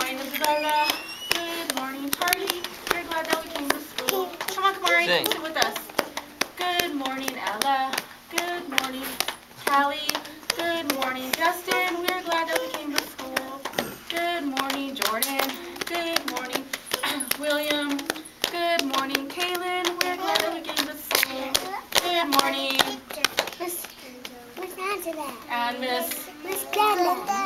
morning, Isabella. Good morning, Charlie. We're glad that we came to school. Come on, Kamari, sing it with us. Good morning, Ella. Good morning, Callie. Good morning, Justin. We're glad that we came to school. Good morning, Jordan. Good morning, William. Good morning, Kaylin. We're glad that we came to school. Good morning, Miss Angela. and Miss Glenda.